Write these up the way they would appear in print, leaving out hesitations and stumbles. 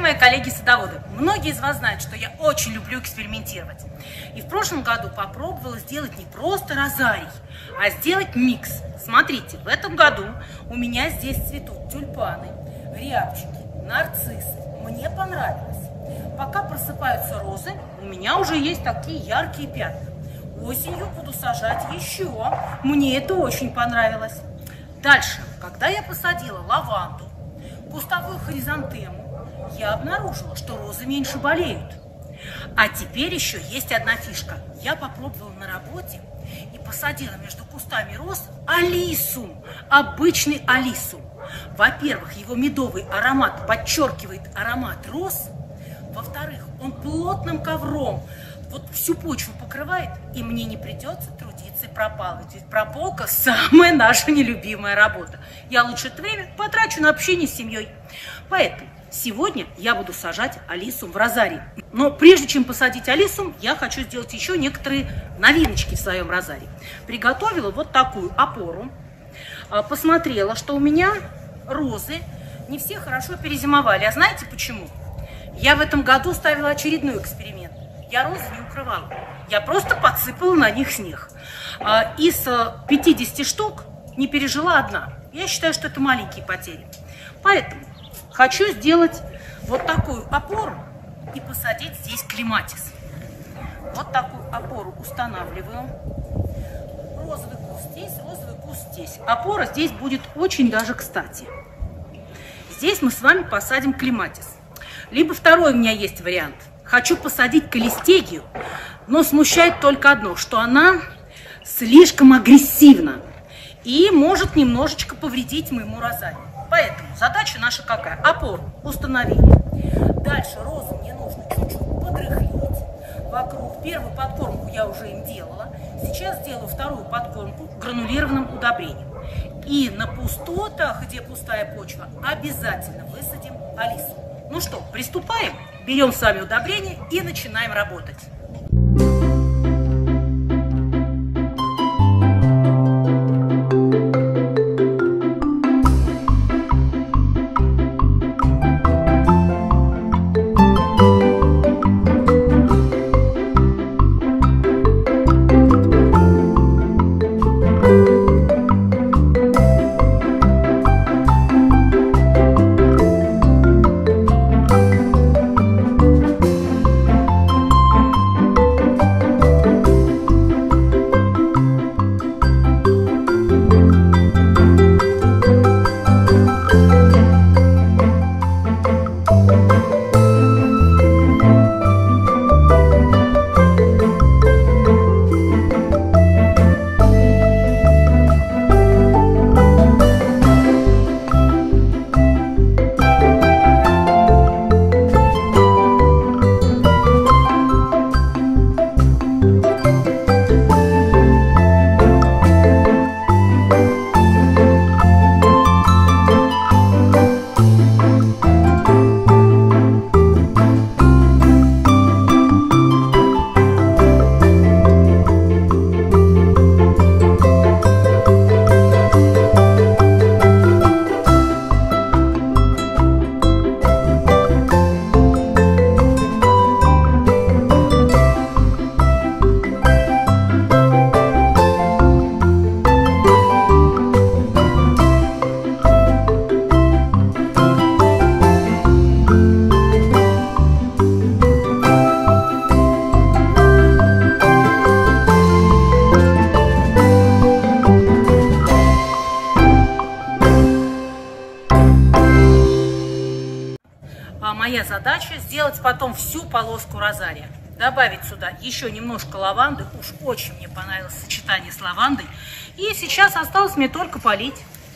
мои коллеги-садоводы, многие из вас знают, что я очень люблю экспериментировать. И в прошлом году попробовала сделать не просто розарий, а сделать микс. Смотрите, в этом году у меня здесь цветут тюльпаны, рябчики, нарциссы. Мне понравилось. Пока просыпаются розы, у меня уже есть такие яркие пятна. Осенью буду сажать еще. Мне это очень понравилось. Дальше, когда я посадила лаванду, кустовую хризантему, я обнаружила, что розы меньше болеют. А теперь еще есть одна фишка. Я попробовала на работе и посадила между кустами роз алисум, обычный алисум. Во-первых, его медовый аромат подчеркивает аромат роз. Во-вторых, он плотным ковром вот всю почву покрывает, и мне не придется трудиться и пропалывать. Ведь прополка – самая наша нелюбимая работа. Я лучше это время потрачу на общение с семьей. Поэтому сегодня я буду сажать алисум в розарий. Но прежде чем посадить алисум, я хочу сделать еще некоторые новиночки в своем розарии. Приготовила вот такую опору. Посмотрела, что у меня розы не все хорошо перезимовали. А знаете почему? Я в этом году ставила очередной эксперимент. Я розы не укрывала. Я просто подсыпала на них снег. Из 50 штук не пережила одна. Я считаю, что это маленькие потери. Поэтому хочу сделать вот такую опору и посадить здесь клематис. Вот такую опору устанавливаю. Розовый куст здесь, розовый куст здесь. Опора здесь будет очень даже кстати. Здесь мы с вами посадим клематис. Либо второй у меня есть вариант. Хочу посадить калистегию, но смущает только одно, что она слишком агрессивна и может немножечко повредить моему розарию. Поэтому задача наша какая? Опору установили. Дальше розу мне нужно чуть-чуть подрыхлить вокруг. Первую подкормку я уже им делала. Сейчас сделаю вторую подкормку гранулированным удобрением. И на пустотах, где пустая почва, обязательно высадим алису. Ну что, приступаем? Берем с вами удобрение и начинаем работать. Моя задача сделать потом всю полоску розария. Добавить сюда еще немножко лаванды. Уж очень мне понравилось сочетание с лавандой. И сейчас осталось мне только полить.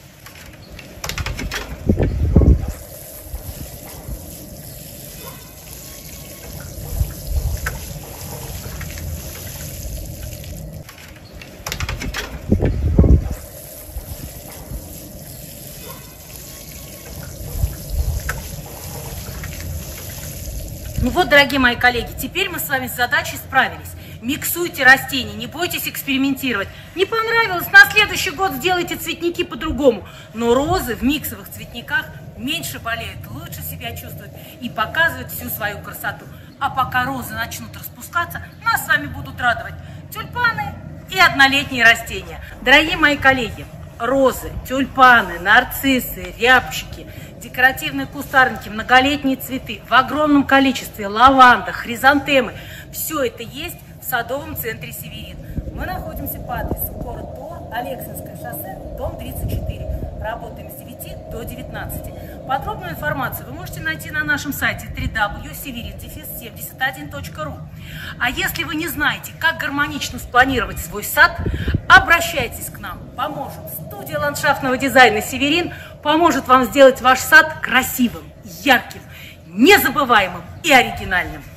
Ну вот, дорогие мои коллеги, теперь мы с вами с задачей справились. Миксуйте растения, не бойтесь экспериментировать. Не понравилось, на следующий год сделайте цветники по-другому. Но розы в миксовых цветниках меньше болеют, лучше себя чувствуют и показывают всю свою красоту. А пока розы начнут распускаться, нас с вами будут радовать тюльпаны и однолетние растения. Дорогие мои коллеги, розы, тюльпаны, нарциссы, рябчики, декоративные кустарники, многолетние цветы в огромном количестве, лаванда, хризантемы. Все это есть в садовом центре «Северин». Мы находимся по адресу город Тор, Алексинское шоссе, дом 34. Работаем с 9 до 19. Подробную информацию вы можете найти на нашем сайте www.severin-71.ru. А если вы не знаете, как гармонично спланировать свой сад, обращайтесь к нам, поможем. Студия ландшафтного дизайна «Северин» поможет вам сделать ваш сад красивым, ярким, незабываемым и оригинальным.